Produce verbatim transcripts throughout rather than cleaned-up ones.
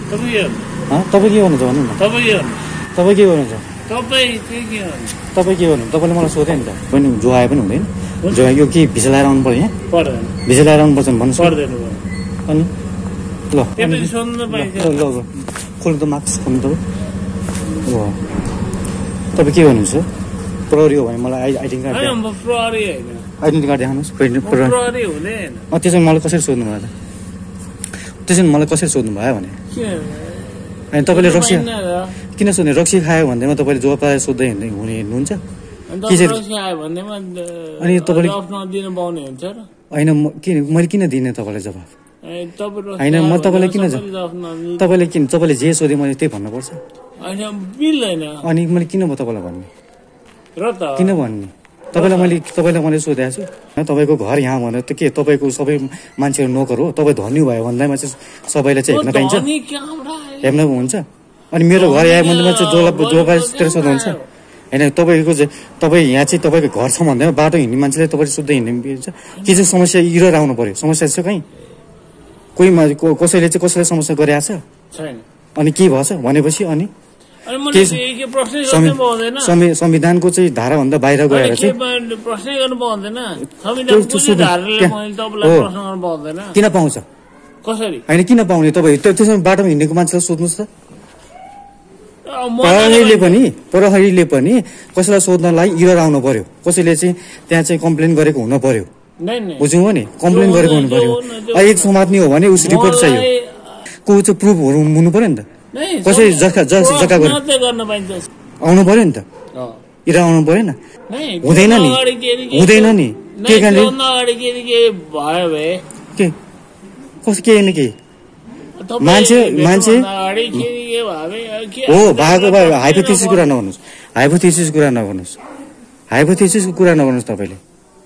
तपाईँ के गर्नुहुन्छ भन्नु न तपाईँ के गर्नुहुन्छ तपाईँ के गर्नु तपाईँले मलाई सोधे नि त पनि जो आए पनि हुँदैन जो यो के भिसा लगाएर आउनु पर्यो यहाँ भिसा लगाएर आउनु पर्छ भन्नु अनि ल ल ल खोल्नु त मार्क्स खोल्नु त हो तपाईँ के गर्नुहुन्छ प्रहरी हो भने मलाई आइडेन्टी कार्ड आइडेन्टी कार्ड देखाउनुहोस् त्यसो मलाई कसरी सोध्नु भयो त त्यसो मलाई कसरी सोध्नु भयो भने अनि तपाईँले रक्सी किन सोध्ने रक्सी खायो भन्दैमा तपाईँले जवाब पाएर सोध्दै हुने हुनुहुन्छ अनि तपाईँले होइन किन मैले किन दिने तपाईँलाई जवाब होइन म तपाईँलाई किन तपाईँले किन तपाईँले जे सोधेँ मैले त्यही भन्नुपर्छ अनि मैले किन तपाईँलाई भन्ने किन भन्ने तपाईँलाई मैले तपाईँलाई मैले सोधेको छु तपाईँको घर यहाँ भनेर त के तपाईँको सबै मान्छेहरू नोकर हो तपाईँ धनी भयो भन्दैमा चाहिँ सबैलाई चाहिँ हेर्न पाइन्छ हेर्न हुन्छ अनि मेरो घर आयो भन्दैमा चाहिँ जो जोपातिर सोध्नुहुन्छ होइन तपाईँको चाहिँ तपाईँ यहाँ चाहिँ तपाईँको घर छ भन्दैमा बाटो हिँड्ने मान्छेले तपाईँले सोध्दै हिँड्ने के चाहिँ समस्या इरर आउनु पर्यो समस्या छ कहीँ कोही कसैले चाहिँ कसैलाई समस्या गरिरहेको छ अनि के भएछ भनेपछि अनि संविधानको चाहिँ धाराभन्दा बाहिर गएर चाहिँ किन पाउँछ होइन किन पाउने तपाईँ त्यसमा बाटोमा हिँडेको मान्छेलाई सोध्नुहोस् त प्रहरीले पनि प्रहरीले पनि कसैलाई सोध्नलाई इरर आउनु पर्यो कसैले चाहिँ त्यहाँ चाहिँ कम्प्लेन गरेको हुनु पर्यो बुझ्यौँ हो नि कम्प्लेन गरेको हुनु पर्यो एक समात्ने हो भने उस रिपोर्ट चाहियो को चाहिँ प्रुफहरू हुनु पर्यो नि त कसै जग्गा जग्गा आउनु पर्यो नि त इरा आउनु परेन हुँदैन नि हुँदैन नि के कारणले के कस के होइन के मान्छे मान्छे हो भएको भए हाइपोथेसिस कुरा नगर्नुहोस् हाइपोथेसिस कुरा नगर्नुहोस् हाइपोथेसिसको कुरा नगर्नुहोस् तपाईँले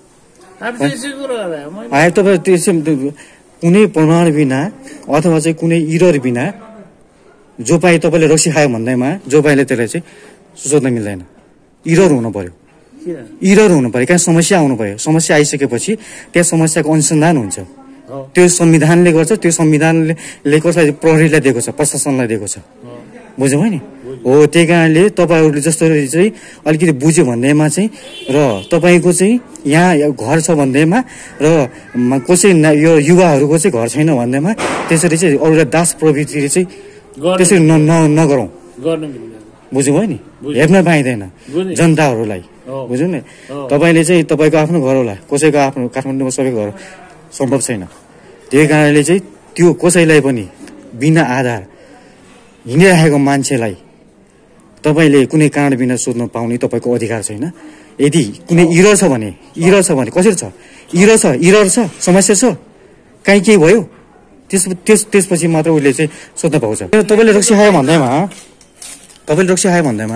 तपाईँ त्यसो कुनै प्रमाण बिना अथवा चाहिँ कुनै इरर बिना जो पाए तपाईँले रक्सी खायो भन्दैमा जो पाएले त्यसलाई चाहिँ सोध्न मिल्दैन इरर हुनु पर्यो इरर हुनु पर्यो कहाँ समस्या आउनु पर्यो समस्या आइसकेपछि त्यहाँ समस्याको अनुसन्धान हुन्छ त्यो संविधानले गर्छ त्यो संविधानले कसलाई प्रहरीलाई दिएको छ प्रशासनलाई दिएको छ बुझ्यौ नि हो त्यही कारणले तपाईँहरूले जस्तो चाहिँ अलिकति बुझ्यो भन्दैमा चाहिँ र तपाईँको चाहिँ यहाँ घर छ भन्दैमा र कसै यो युवाहरूको चाहिँ घर छैन भन्दैमा त्यसरी चाहिँ अरूलाई दास प्रवृत्तिले चाहिँ त्यसरी नगरौँ बुझ्यौ है नि हेर्न पाइँदैन जनताहरूलाई बुझ्यौ नि तपाईँले चाहिँ तपाईँको आफ्नो घर होला कसैको आफ्नो काठमाडौँमा सबैको घर सम्भव छैन त्यही कारणले चाहिँ त्यो कसैलाई पनि बिना आधार हिँडिराखेको मान्छेलाई तपाईँले कुनै कारण बिना सोध्न पाउने तपाईँको अधिकार छैन यदि कुनै इरर छ भने इरर छ भने कसरी छ इरर छ इरर छ समस्या छ काहीँ केही भयो त्यस त्यस त्यसपछि मात्र उसले चाहिँ सोध्न पाउँछ तपाईँले रक्सी खायो भन्दैमा तपाईँले रक्सी खायो भन्दैमा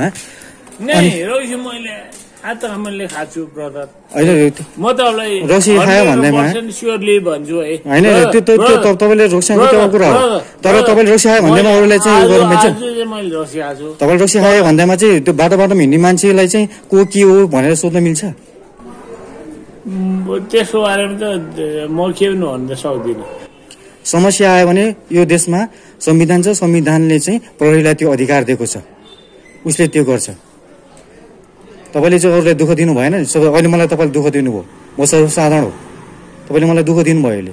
रक्सी खायो भन्दैमा होइन त्यो तपाईँले रक्सी खाएको कुरा हो तर तपाईँले रक्सी खायो भन्दैमा अरूलाई चाहिँ उयो गर्नु पाइन्छ तपाईँले रक्सी खायो भन्दैमा चाहिँ त्यो बाटो बाटोमा हिँड्ने मान्छेलाई चाहिँ को के हो भनेर सोध्न मिल्छ त्यसको बारेमा त म के पनि भन्न सक्दिनँ समस्या आयो भने यो देशमा संविधान छ संविधानले चाहिँ प्रहरीलाई त्यो अधिकार दिएको छ उसले त्यो गर्छ तपाईँले चाहिँ अरूलाई दुःख दिनु भएन अहिले मलाई तपाईँले दुःख दिनुभयो म सर्वसाधारण हो तपाईँले मलाई दुःख दिनुभयो अहिले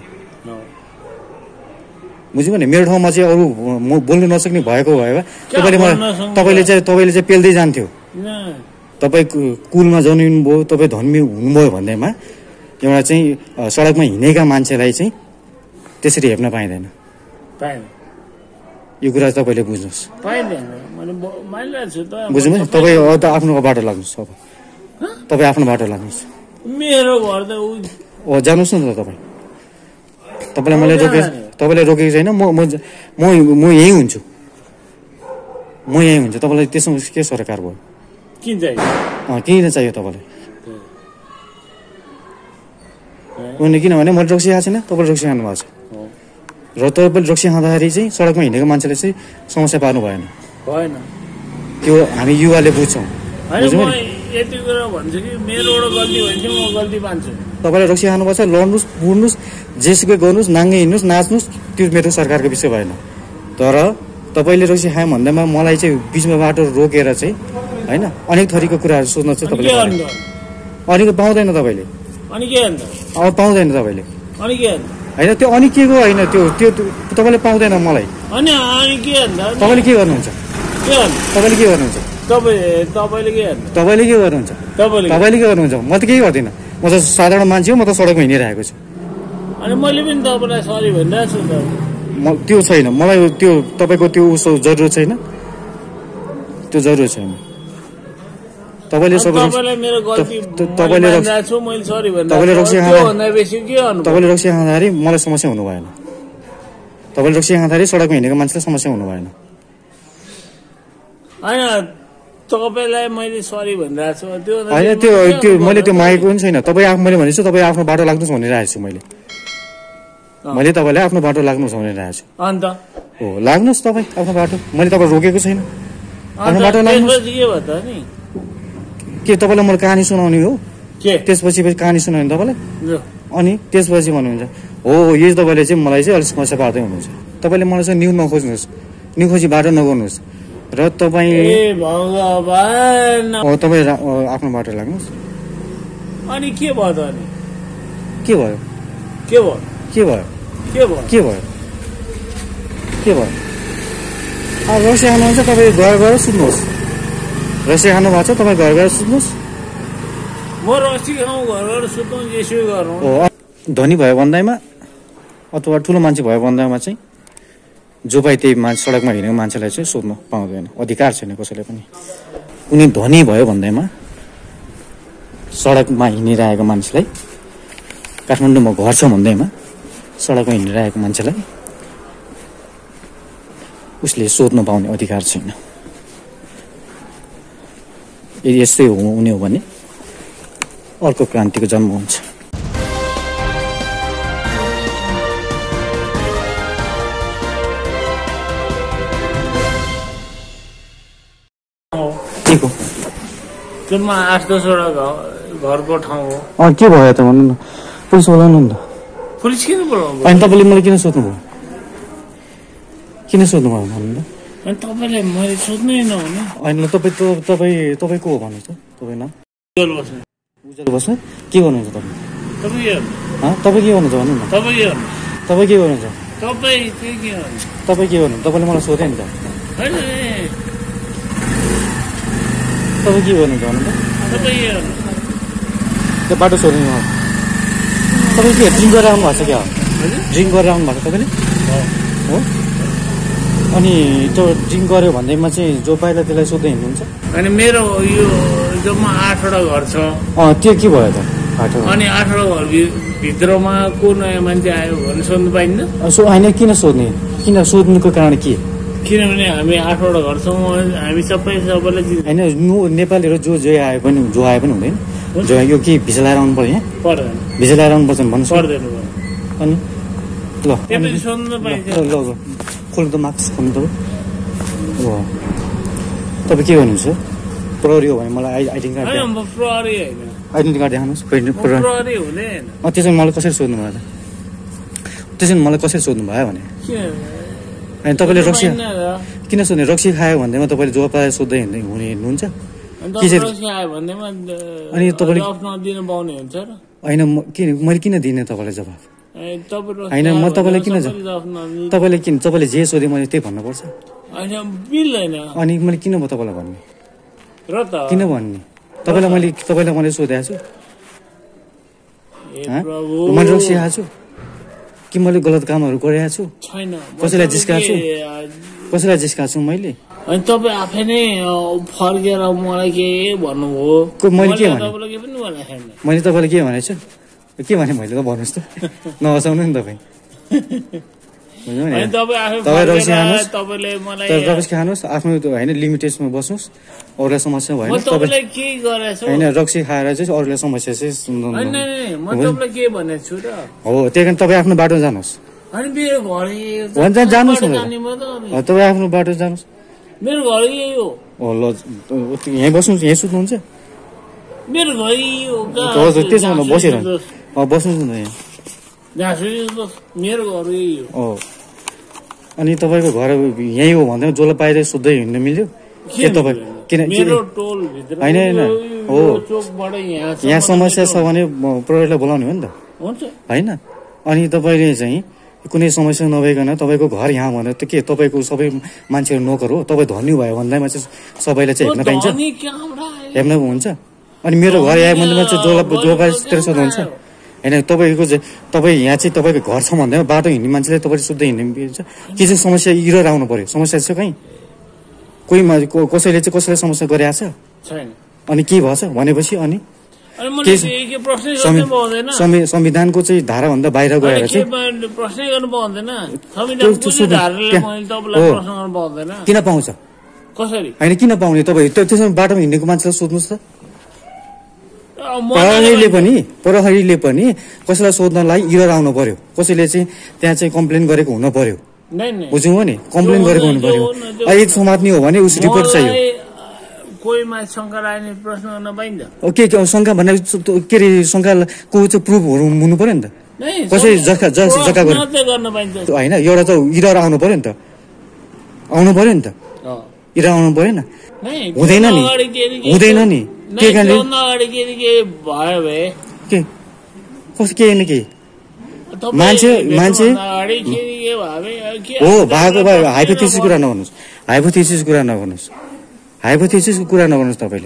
बुझ्नु भने मेरो ठाउँमा चाहिँ अरू म बोल्नु नसक्ने भएको भए तपाईँले मलाई तपाईँले चाहिँ तपाईँले चाहिँ पेल्दै जान्थ्यो तपाईँ कुलमा जन्मिनुभयो तपाईँ धनी हुनुभयो भन्दैमा एउटा चाहिँ सडकमा हिँडेका मान्छेलाई चाहिँ त्यसरी हेर्न पाइँदैन यो कुरा तपाईँले बुझ्नुहोस् बुझ्नु तपाईँ आफ्नो बाटो लाग्नुहोस् अब तपाईँ आफ्नो बाटो लाग्नुहोस् मेरो घर त हो जानुहोस् न त तपाईँ तपाईँलाई मैले रोके तपाईँलाई रोकेको छैन म म म यहीँ हुन्छु म यहीँ हुन्छु तपाईँलाई त्यसमा के सरकार भयो किन चाहियो किन चाहियो तपाईँलाई किनभने मैले रक्सी खाएको छैन तपाईँले रक्सी खानु भएको छ र तपाईँले रक्सी खाँदाखेरि चाहिँ सडकमा हिँडेको मान्छेले चाहिँ समस्या पार्नु भएन भएन त्यो हामी युवाले बुझ्छौँ तपाईँले रक्सी खानुपर्छ लड्नुहोस् बुढ्नुहोस् जेसुकै गर्नुहोस् नाङ्गे हिँड्नुहोस् नाच्नुहोस् त्यो मेरो सरकारको विषय भएन तर तपाईँले रक्सी खायो भन्दैमा मलाई चाहिँ बिचमा बाटो रोकेर चाहिँ होइन अनेक थरीको कुराहरू सोध्न चाहिँ तपाईँले अनिक पाउँदैन तपाईँले अनि के अन्त अब पाउँदैन तपाईँले अनि के अन्त होइन त्यो अनि के को होइन त्यो त्यो तपाईँले पाउँदैन मलाई अनि अनि के अन्त तपाईँले के गर्नुहुन्छ के अन्त तपाईँले के गर्नुहुन्छ तपाईँ तपाईँले के अन्त तपाईँले के गर्नुहुन्छ तपाईँले तपाईँले के गर्नुहुन्छ म त केही गर्दिनँ म त साधारण मान्छे हो म त सडकमा हिँडिरहेको छु अनि मैले पनि तपाईँलाई सरी भनिरहेको छु त म त्यो छैन मलाई त्यो तपाईँको त्यो उसो जरुरत छैन त्यो जरुरत छैन तपाईँले सबै तपाईँलाई मेरो गल्ती तपाईँले भनिरहेको छु मैले सरी तपाईँले रक्सी भनिरहेको खाँदा भन्दा बेसी के गर्नु तपाईँले रक्सी खाँदाखेरि मलाई समस्या हुनु भएन तपाईँले रक्सी खाँदाखेरि सडकमा हिँडेको मान्छेलाई समस्या हुनु भएन होइन तपाईँलाई मैले सरी भनिरहेको छु त्यो होइन त्यो त्यो मैले त्यो मागेको पनि छैन तपाईँ आफू मैले भनेको छु तपाईँ आफ्नो बाटो लाग्नुहोस् भनिरहेको छु मैले मैले तपाईँलाई आफ्नो बाटो लाग्नुहोस् भनिरहेको छु अन्त हो लाग्नुहोस् तपाईँ आफ्नो बाटो मैले तपाईँ रोकेको छैन आफ्नो बाटो लाग्नुहोस् के भयो त नि के तपाईँलाई मैले कहानी सुनाउने हो के त्यसपछि कहानी सुनाउने तपाईँलाई जो अनि त्यसपछि भन्नुहुन्छ हो यही तपाईँले चाहिँ मलाई चाहिँ अलिक समस्या पार्दै हुनुहुन्छ तपाईँले मलाई चाहिँ न्यु नखोज्नुहोस् न्यु खोजी बाटो नगर्नुहोस् र तपाईँ ए भगवान हो तपाईँ रा- आफ्नो बाटो लाग्नुहोस् अनि के भयो त अनि के भयो के भयो के भयो के भयो के भयो के भयो अब रक्सी खानुहुन्छ तपाईँ घर गएर सुत्नुहोस् रक्सी खानु भएको छ तपाईँ घर गएर सुत्नुहोस् म रक्सी खाउँ घर गएर सुतौँ यसो गरौँ हो धनी भयो भन्दैमा अथवा ठुलो मान्छे भयो भन्दैमा चाहिँ जो पाइ त्यही मान्छे सडकमा हिँडेको मान्छेलाई चाहिँ सोध्नु पाउँदैन अधिकार छैन कसैले पनि कुनै धनी भयो भन्दैमा सडकमा हिँडिरहेको मान्छेलाई काठमाडौँमा घर छ भन्दैमा सडकमा हिँडिरहेको मान्छेलाई उसले सोध्न पाउने अधिकार छैन यदि यस्तै हुने हो भने अर्को क्रान्तिको जन्म हुन्छ के को त्यो म आठ दसवटा घ- घरको ठाउँ हो अँ के भयो त भन्नु न पुलिस बोलाउनु नि त पुलिस किन बोलाउनु अनि तपाईँले मलाई किन सोध्नुभयो किन सोध्नुभयो भन्नु त अनि तपाईँलाई मैले सोध्नै नहुने होइन ल तपाईँ त तपाईँ तपाईँ को हो भन्नुहोस् त तपाईँ नाम उज्जवल बस्ने उज्जवल बस्नु के गर्नुहुन्छ तपाईँ तपाईँ के गर्नु हँ तपाईँ के गर्नुहुन्छ भन्नु न तपाईँ के गर्नु तपाईँ के गर्नुहुन्छ तपाईँ चाहिँ के गर्नु तपाईँ के गर्नु तपाईँले मलाई सोधे नि त होइन ए, तपाईँ के गर्नुहुन्छ भन्नु त तपाईँ के गर्नु त्यो बाटो सोध्नु न तपाईँ के ड्रिङ्क गरेर आउनु भएको छ क्या हजुर ड्रिङ्क गरेर आउनु भएको छ तपाईँले हो। हो अनि त्यो ड्रिङ्क गऱ्यो भन्दैमा चाहिँ जो पाइला त्यसलाई सोध्दै हिँड्नुहुन्छ अनि मेरो यो जम्मा आठवटा घर छ अँ त्यो के भयो त बाटो अनि आठवटा घर भि- भित्रमा को नयाँ मान्छे आयो भने सोध्नु पाइन्न सो होइन किन सोध्ने किन सोध्नुको कारण के किनभने हामी आठवटा घर छौँ हामी सबै सबैलाई चिन्छ होइन नु नेपालीहरू जो जो आए पनि जो आए पनि हुँदैन जो यो के भिजा लगाएर आउनु पर्यो यहाँ पर्दैन भिजा लगाएर आउनु पर्छ भने भन्नुहोस् न। पर्दैन भयो। अनि ल त्यो अनि पनि सोध्नु पाइन्छ ल ल ल खोल्नु त मार्क्स खोल्नु तपाईँ हो तपाईँ के गर्नुहुन्छ प्रहरी हो भने मलाई आइ आइडेन्टी कार्ड होइन म प्रहरी होइन आइडेन्टी कार्ड देखाउनुहोस् प्रहरी म प्रहरी हुने होइन अँ त्यसो भने मलाई कसरी सोध्नु भयो त त्यसो भने मलाई कसरी सोध्नु भयो भने किन अनि तपाईँले रक्सी पाइन्न र। किन सोध्ने रक्सी खायो भन्दैमा तपाईँले जो पाए सोध्दै हिँड्दै हुने हिँड्नुहुन्छ अनि के चाहिँ- तपाईँ रक्सी आयो भन्दैमा अनि तपाईँले- अफ नदिनु पाउने हुन्छ र होइन म किन मैले किन दिने तपाईँलाई जवाब ए, तपाईँ रक्सी होइन, म आयो तपाईँलाई भनेर किन जा- सबैले अफ नदिनु- तपाईँले किन तपाईँले जे सोधे मैले त्यही भन्नुपर्छ होइन मिल्दैन अनि मैले किन म तपाईँलाई भन्ने र त किन भन्ने तपाईँलाई मैले तपाईँलाई मैले सोधेको छु ए हँ? प्रभु मैले रक्सी खाएको छु कि मैले गलत कामहरू गरेको छु छैन म कसैलाई तपाईँको जिस्काएको छु? के, कसैलाई जिस्काएको छु मैले अनि तपाईँ आफै नै अ, फर्केर मलाई के भन्नुभयो को- मैले के भने? तपाईँलाई के पनि भनेको छैन मैले तपाईँलाई के भनेको छु के भने मैले त भन्नुहोस् त नहसाउनु नि तपाईँ बुझ्नु नि? अनि तपाईँ आफै तपाईँ रक्सी फर्केर खानुहोस् तपाईँले मलाई तर रक्सी खानुहोस् आफ्नो त्यो होइन लिमिटेसनमा बस्नुहोस् अरूलाई समस्या भएन म तपाईँ तपाईँलाई के गरेको छु होइन रक्सी खाएर चाहिँ अरूलाई समस्या चाहिँ सुन्नु- होइन म तपाईँलाई के भनेको छु र हो त्यही कारण तपाईँ आफ्नो बाटो जानुहोस् अनि मेरो घर यही हो। हुन्छ, जानुहोस् न कहाँबाट त। जाने म त अनि? हो, तपाईँ आफ्नो बाटो जानुहोस् मेरो घर यही हो हो ल यहीँ बस्नुहोस् यहीँ सुत्नुहुन्छ मेरो घर यही हो कहाँ? हजुर त्यसो भने बसेर जहाँसुकै अब बस्नुहोस् न यहाँ जहाँसुकै जस्तो मेरो घर यही हो हो अनि तपाईँको घर यहीँ हो भन्दा जसलाई बाहिर सोध्दै हिँड्नु मिल्यो के तपाईँ किन मेरो टोल भित्र होइन होइन हो चोकबाट यहाँ यहाँ समस्या छ भने प्रहरीलाई बोलाउने हो नि त हुन्छ होइन अनि तपाईँले चाहिँ कुनै समस्या नभइकन तपाईँको घर यहाँ भनेर त के तपाईँको सबै मान्छेहरू नोकर हो तपाईँ धनी भयो भन्दैमा चाहिँ सबैलाई चाहिँ हेर्न पाइन्छ अनि कहाँबाट आयो? हेर्न हुन्छ अनि मेरो घर आयो भन्दैमा चाहिँ जसलाई जो बाहिर तेह्र सोध्नुहुन्छ होइन तपाईँको चाहिँ तपाईँ यहाँ चाहिँ तपाईँको घर छ भन्दैमा बाटो हिँड्ने मान्छेलाई तपाईँले सोध्दै हिँड्नु मिल्छ के चाहिँ समस्या इरर आउनु पर्यो समस्या छ कहीँ कोही मा- को- कसैले चाहिँ कसैलाई समस्या गरिरहेछ छैन अनि के भएछ भनेपछि अनि अनि मैले के- के- के प्रश्नै संवि- गर्नु पाउँदैन संवि- संविधानको चाहिँ धाराभन्दा बाहिर गएर अनि चाहिँ के मैले प्रश्नै गर्नु पाउँदैन संविधान त्यो- त्यो कुनै सुन्नु- धाराले त्यहाँ- मैले तपाईँलाई हो। प्रश्न गर्नु पाउँदैन किन पाउँछ कसरी होइन किन पाउने तपाईँ त्यो- त्यसमा बाटोमा हिँडेको मान्छेलाई सोध्नुहोस् त अब म प्रहरीले पनि प्रहरीले पनि कसैलाई सोध्नलाई इरर आउनु पर्यो कसैले चाहिँ त्यहाँ चाहिँ कम्प्लेन गरेको हुनु पर्यो नै नै बुझ्यौँ हो नि कम्प्लेन त्यो गरेको हुन- हुनु पर्यो त्यो हुन- त्यो अहिले समात्ने हो भने उस रिपोर्ट चाहियो मलाई, कोही मान्छे शङ्का लाग्ने प्रश्न गर्न पाइन्छ ओ, के के शङ्का भने के अरे शङ्काको चाहिँ प्रुफहरू हुनु पर्यो नि त नै कसरी जग्गा जग्गा प्रश्न जग्गा गर्नु चाहिँ गर्न पाइन्छ त्यो होइन एउटा त इरर आउनु पर्यो नि त आउनु पर्यो नि त अँ। इरर आउनु परेन नै, हुँदैन नि अगाडि के अरे के- हुँदैन नि नै, के कारणले त्योभन्दा अगाडि के अरे के भयो भए के कस के नि के तपाईँ मान्छे- भेट्नुभन्दा मान्छे- अगाडि के अरे के भयो भए के हो अब भएको तपाईँ भए प्रश्नै हाइपोथेसिस कुरा नगर्नु। नगर्नुहोस् हाइपोथेसिस कुरा नगर्नुहोस् हाइपोथेसिसको कुरा नगर्नुहोस् तपाईँले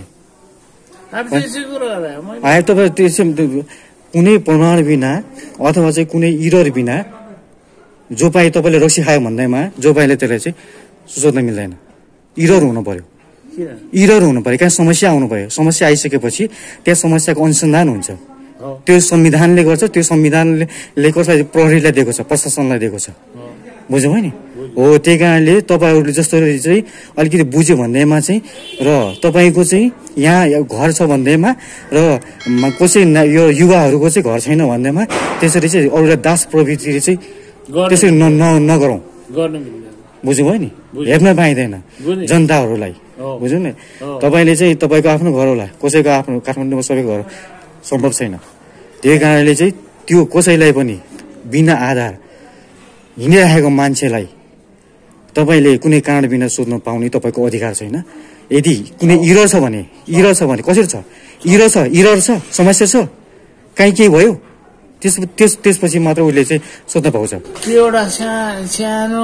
अब त्यसै कुरो गरे मैले आए तपाईँ त्यसै कुनै प्रमाण बिना अथवा चाहिँ कुनै इरर बिना जो पाए तपाईँले रक्सी खायो भन्दैमा जो पाएले त्यसलाई चाहिँ सोध्न मिल्दैन इरर हुनु पर्यो किन इरर हुनु पर्यो कहाँ समस्या आउनु पर्यो समस्या आइसकेपछि त्यहाँ समस्याको अनुसन्धान हुन्छ हो त्यो संविधानले गर्छ त्यो संविधानले कसलाई प्रहरीलाई दिएको छ प्रशासनलाई दिएको छ हो। बुझ्यौ है नि हो त्यही कारणले तपाईँहरूले जसरी चाहिँ अलिकति बुझ्यो भन्दैमा चाहिँ र तपाईँको चाहिँ यहाँ घर छ भन्दैमा र म- कसै न- यो युवाहरूको चाहिँ घर छैन भन्दैमा त्यसरी चाहिँ अरूलाई दास प्रवृत्ति चाहिँ गर्नु त्यसरी न न- नगरौँ गर्नु मिल्दैन बुझ्यौ है नि बुझेँ। हेर्न पाइँदैन बुझेँ। जनताहरूलाई हो। बुझ्यौ नि हो। तपाईँले चाहिँ तपाईँको आफ्नो घर होला कसैको आफ्नो काठमाडौँमा सबैको घर सम्भव छैन त्यही कारणले चाहिँ त्यो कसैलाई पनि बिना आधार हिँडिरहेको मान्छेलाई तपाईँले कुनै कारण बिना सोध्न पाउने तपाईँको अधिकार छैन यदि कुनै इरर छ भने इरर छ भने कसरी छ इरर छ इरर छ समस्या छ काहीँ केही भयो त्यस त्यस त्यसपछि मात्र उसले चाहिँ सोध्न पाउँछ त्यो एउटा सा- सानो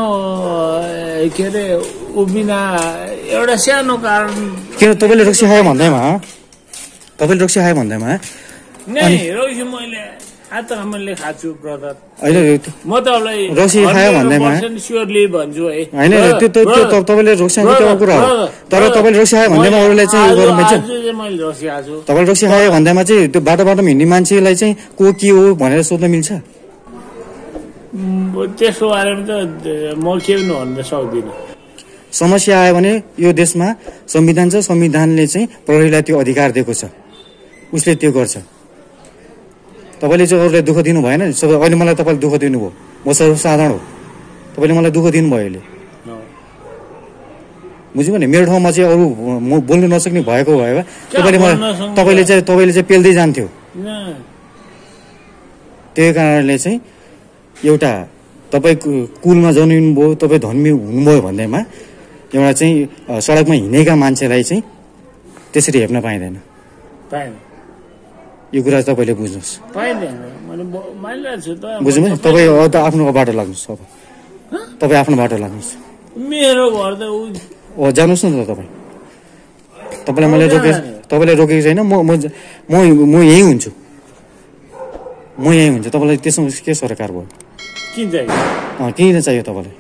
अ, के अरे उभिना एउटा सानो कारण किन तपाईँले रक्सी खायो भन्दैमा तपाईँले रक्सी खायो भन्दैमा नै रक्सी मैले आज त मैले खाएको छु ब्रदर होइन त्यो- म तपाईँलाई रक्सी खायो भन्दैमा- स्योरली भन्छु है होइन त्यो त्यो त्यो त- तपाईँले रक्सी खाएको त्यो कुरा हो तर तपाईँले रक्सी खायो भन्दैमा अरूलाई चाहिँ उयो गर्नु मिल्छ आज चाहिँ मैले रक्सी खाएको छु तपाईँले रक्सी खायो भन्दैमा चाहिँ त्यो बाटो बाटोमा हिँड्ने मान्छेलाई चाहिँ को के हो भनेर सोध्न मिल्छ म त्यसको बारेमा त म के पनि भन्न सक्दिनँ समस्या आयो भने यो देशमा संविधान छ संविधानले चाहिँ प्रहरीलाई त्यो अधिकार दिएको छ उसले त्यो गर्छ तपाईँले चाहिँ अरूलाई दुःख दिनु भएन नि सबै अहिले मलाई तपाईँले दुःख दिनुभयो म सर्वसाधारण हो तपाईँले मलाई दुःख दिनुभयो अहिले हो। बुझ्यो भने मेरो ठाउँमा चाहिँ अरू म बोल्नु नसक्ने भएको भए भए तपाईँले बोल्न मलाई नसक्ने तपाईँले चाहिँ तपाईँले चाहिँ पेल्दै जान्थ्यो न, त्यही कारणले चाहिँ एउटा तपाईँको कुलमा जन्मिनुभयो तपाईँ धर्मी हुनुभयो भन्दैमा एउटा चाहिँ अ, सडकमा हिँडेका मान्छेलाई चाहिँ त्यसरी हेर्न पाइँदैन पाएन यो कुरा तपाईँले बुझ्नुहोस् पाइँदैन मैले ब- मानिरहेको छु त बुझ्नु भयो तपाईँ अब आफ्नो बाटो लाग्नुहोस् अब तपाईँ आफ्नो बाटो लाग्नुहोस् मेरो घर त उ ओ जानुहोस् न त तपाईँ तपाईँलाई मैले रोके तपाईँलाई रोकेको छैन म म म म यहीँ हुन्छु म यहीँ हुन्छु तपाईँलाई त्यसमा के सरकार भयो किन चाहिँ अँ किन चाहियो तपाईँलाई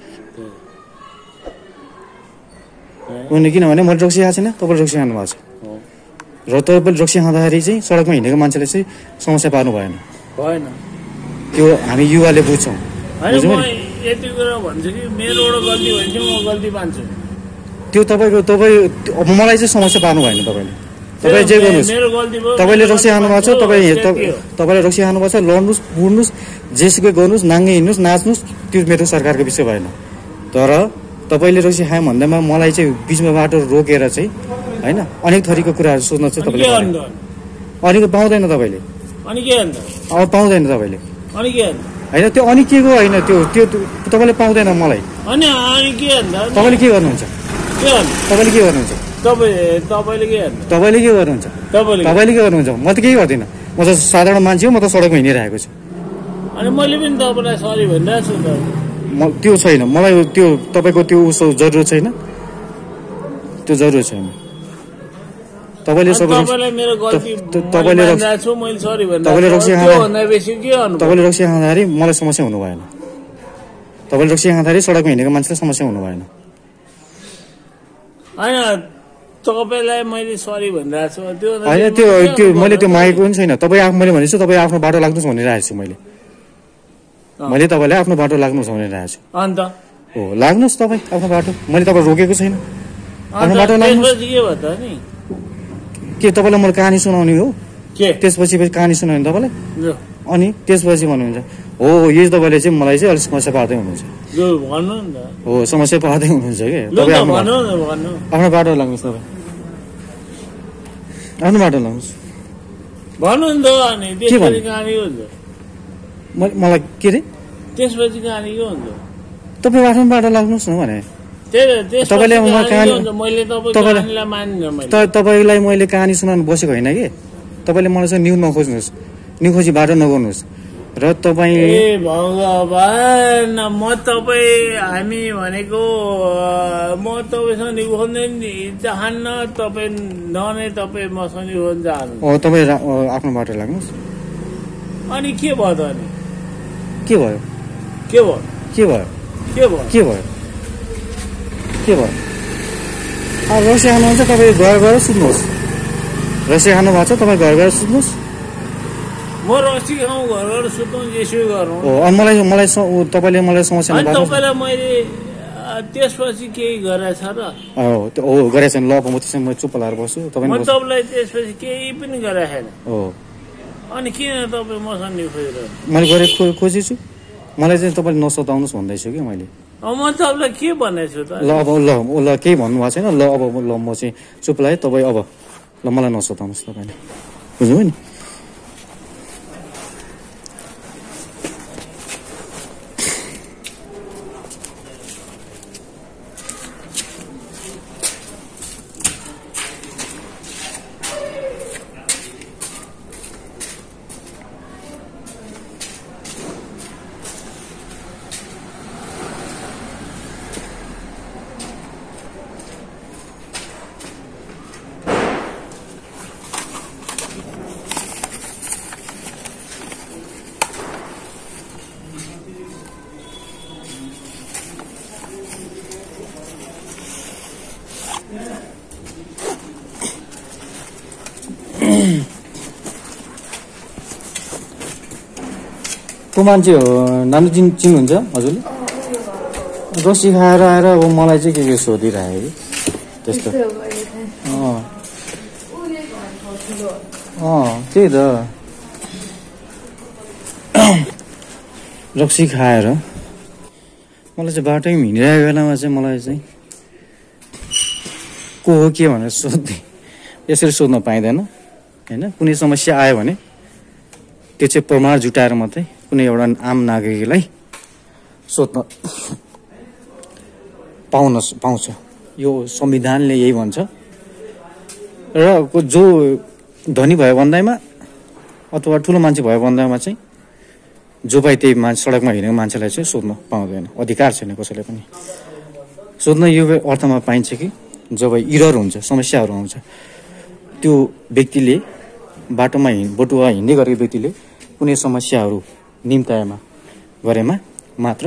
उनी किनभने मैले रक्सी खाएको छैन तपाईँले रक्सी खानु भएको छ हो। र तपाईँले रक्सी खाँदाखेरि चाहिँ सडकमा हिँडेको मान्छेले चाहिँ समस्या पार्नु भएन भएन त्यो हामी युवाले बुझ्छौँ होइन बुझ्नु म भयो नि? यति कुरा भन्छु कि मेरोबाट गल्ती भएपछि म गल्ती मान्छु त्यो तपाईँको तपाईँ अब मलाई चाहिँ समस्या पार्नु भएन तपाईँले तपाईँ जे गर्नुहोस् मेरो गल्ती भयो तपाईँले रक्सी खानु भएको छ तपाईँ त्यति हो। तपाईँले रक्सी खानु भएको छ लड्नुहोस् बुड्नुहोस् जेसुकै गर्नुहोस् नाङ्गे हिँड्नुहोस् नाच्नुहोस् त्यो मेरो सरकारको विषय भएन तर तपाईँले रक्सी खायो भन्दैमा मलाई चाहिँ बिचमा बाटो रोकेर चाहिँ होइन अनेक थरीको कुराहरू सोध्न चाहिँ अनि के तपाईँले अन्त अनेक पाउँदैन तपाईँले अनि के अन्त अब पाउँदैन तपाईँले अनि के अन्त होइन त्यो अनि के को होइन त्यो त्यो तपाईँले पाउँदैन मलाई। अनि अनि के भन्दा तपाईँले के गर्नुहुन्छ? के भन्नु तपाईँले के गर्नुहुन्छ? तपाईँ तपाईँले के भन्नु तपाईँले के गर्नुहुन्छ? तपाईँले तपाईँले के गर्नुहुन्छ? म त केही गर्दिनँ। म त साधारण मान्छे हो, म त सडकमा हिँडिरहेको छु। अनि मैले पनि तपाईँलाई सरी भनिरहेको छु त। म त्यो छैन, मलाई त्यो तपाईँको त्यो उसो जरुरत छैन, त्यो जरुरत छैन। तपाईँले तपाईँलाई मेरो गल्ती तपाईँले छु मैले सरी तपाईँले रक्सी भन्दा बेसी के गर्नु? तपाईँले रक्सी खाँदाखेरि मलाई समस्या हुनु भएन। तपाईँले रक्सी खाँदाखेरि सडकमा हिँडेको मान्छेलाई समस्या हुनु भएन। होइन तपाईँलाई मैले सरी भनिरहेको छु त्यो होइन त्यो त्यो मैले त्यो मागेको पनि छैन। तपाईँ आफू मैले भनेछु तपाईँ आफ्नो बाटो लाग्नुहोस् भनिरहेको छु मैले। मैले तपाईँलाई आफ्नो बाटो लाग्नुहोस् भनिरहेको छु। अन्त हो लाग्नुहोस् तपाईँ आफ्नो बाटो, मैले तपाईँ रोकेको छैन। आफ्नो बाटो लाग्नुहोस्। के भयो त नि के तपाईँलाई मैले कहानी सुनाउने हो? के त्यसपछि कहानी सुनाउने तपाईँलाई? अनि त्यसपछि भन्नुहुन्छ हो यही तपाईँले चाहिँ मलाई चाहिँ अलिक समस्या पार्दै हुनुहुन्छ। भन्नु नि त। हो समस्या पार्दै हुनुहुन्छ कि तपाईँ आफ्नो बाटो लाग्नुहोस्। तपाईँ आफ्नो बाटो लाग्नुहोस् भन्नु नि त। अनि त्यसपछि कहानी के हुन्छ? मलाई के अरे त्यसपछि कहानी के हुन्छ? तपाईँ आफ्नो बाटो लाग्नुहोस् न भने तपाईँले तपाईँलाई मैले कहानी सुनाउनु बसेको होइन कि। तपाईँले मलाई चाहिँ न्यु नखोज्नुहोस्, न्यु खोजी बाटो नगर्नुहोस्। र तपाईँ ए भगवान म तपाईँ हामी भनेको म तपाईँसँग निभाउनै चाहन्न, तपाईँ ननै तपाईँ मसँग निभाउन चाहनु। हो तपाईँ आफ्नो बाटो लाग्नुहोस्। अनि के भयो त? अनि के भयो? के भयो? के भयो? के भयो? के भयो? के भयो? अब रक्सी खानुहुन्छ तपाईँ घर गएर सुत्नुहोस्। रक्सी खानु भएको छ तपाईँ घर गएर सुत्नुहोस्। म रक्सी खाउँ घर गएर सुत्नु यसो गरौँ। हो अनि मलाई मलाई तपाईँले मलाई समस्या तपाईँलाई मैले त्यसपछि केही गरेछ र? हो हो गरेछ नि। ल अब म त्यसमा म चुप लाएर बस्छु। तपाईँ तपाईँलाई त्यसपछि केही पनि गरेको छैन। हो अनि किन तपाईँ मसँग निखोजिरहनु? मैले गरे खोजेछु। मलाई चाहिँ तपाईँले नसताउनुहोस् भन्दैछु कि मैले। अब म तपाईँलाई के भनेको छु त? ल अब ल ल केही भन्नुभएको छैन। ल अब ल म चाहिँ चुप लाएँ। तपाईँ अब ल मलाई नसताउनुहोस् तपाईँले, बुझ्नुभयो नि? को मान्छे हो नानु चिन् चिन्नुहुन्छ हजुरले? रक्सी खाएर आएर अब मलाई चाहिँ के के सोधिरहे कि त्यस्तो। अँ अँ त्यही त रक्सी खाएर मलाई चाहिँ बाटोमा हिँडिरहेको बेलामा चाहिँ मलाई चाहिँ को हो के भनेर सोध्ने यसरी सोध्न पाइँदैन होइन। कुनै समस्या आयो भने त्यो चाहिँ प्रमाण जुटाएर मात्रै कुनै एउटा आम नागरिकलाई सोध्न पाउन पाउँछ। यो संविधानले यही भन्छ। र जो धनी भयो भन्दैमा अथवा ठुलो मान्छे भयो भन्दैमा चाहिँ जो पाए त्यही मान्छे सडकमा हिँडेको मान्छेलाई चाहिँ सोध्न पाउँदैन, अधिकार छैन कसैले पनि सोध्न। यो अर्थमा पाइन्छ कि जब इरर हुन्छ, समस्याहरू आउँछ, त्यो व्यक्तिले बाटोमा हिँड बटुवा हिँड्दै गरेको व्यक्तिले कुनै समस्याहरू निम्ताएमा गरेमा मात्र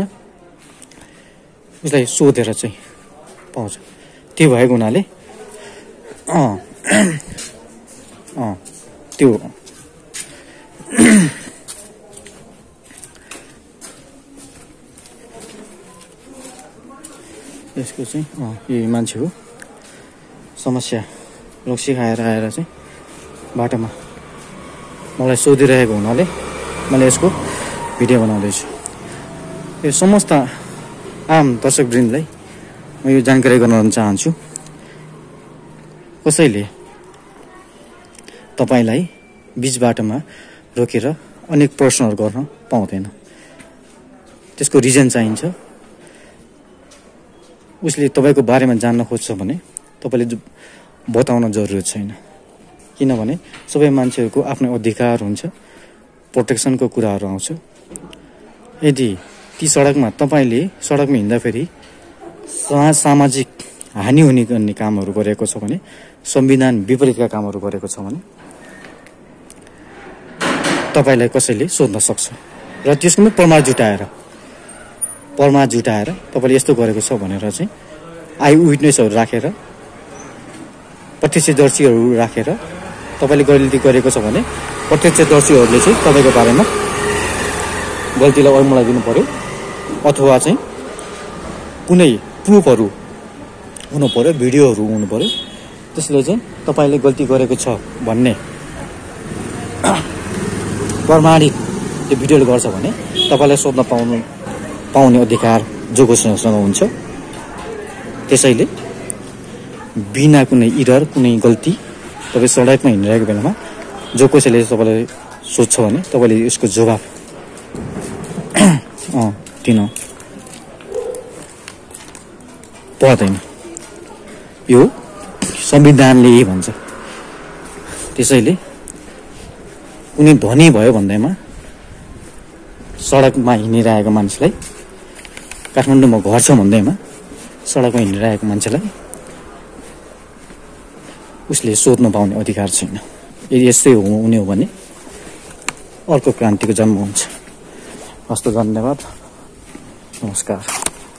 उसलाई सोधेर चाहिँ पाउँछ। त्यो भएको हुनाले अँ अँ त्यो यसको चाहिँ अँ यही मान्छे हो समस्या रक्सी खाएर आएर चाहिँ बाटोमा मलाई सोधिरहेको हुनाले मैले यसको भिडियो बनाउँदैछु। यो समस्त आम दर्शकवृन्दलाई म यो जानकारी गराउन चाहन्छु। कसैले तपाईँलाई बिच बाटोमा रोकेर अनेक प्रश्नहरू गर्न पाउँदैन। त्यसको रिजन चाहिन्छ। उसले तपाईँको बारेमा जान्न खोज्छ भने तपाईँले बताउन जरुरत छैन, किनभने सबै मान्छेहरूको आफ्नो अधिकार हुन्छ, प्रोटेक्सनको कुराहरू आउँछ। यदि ती सडकमा तपाईँले सडकमा हिँड्दाखेरि समाज सामाजिक हानि हुने गर्ने कामहरू गरेको छ भने, संविधान विपरीतका कामहरू गरेको छ भने तपाईँलाई कसैले सोध्न सक्छ र त्यसको प्रमाण जुटाएर प्रमाण जुटाएर तपाईँले यस्तो गरेको छ भनेर चाहिँ आई विटनेसहरू राखेर, प्रत्यक्षदर्शीहरू राखेर तपाईँले गल्ती गरेको छ भने प्रत्यक्षदर्शीहरूले चाहिँ तपाईँको बारेमा गल्तीलाई अल्मलाई दिनु पर्यो, अथवा चाहिँ कुनै प्रुफहरू हुनु पर्यो, भिडियोहरू हुनु पर्यो। त्यसले चाहिँ तपाईँले गल्ती गरेको छ भन्ने प्रमाणित त्यो भिडियोले गर्छ भने तपाईँलाई सोध्न पाउनु पाउने अधिकार जो कोसँग हुन्छ। त्यसैले बिना कुनै इरर, कुनै गल्ती तपाईँ सडकमा हिँडिरहेको बेलामा जो कसैले तपाईँलाई सोध्छ भने तपाईँले यसको जवाफ अँ दिनु पर्दैन। यो संविधानले यही भन्छ। त्यसैले कुनै ध्वनि भयो भन्दैमा सडकमा हिँडिरहेको मान्छेलाई, काठमाडौँमा घर छ भन्दैमा सडकमा हिँडिरहेको मान्छेलाई उसले सोध्न पाउने अधिकार छैन। यदि यस्तै हुने हो भने अर्को क्रान्तिको जन्म हुन्छ। हस्त, धन्यवाद, नमस्कार।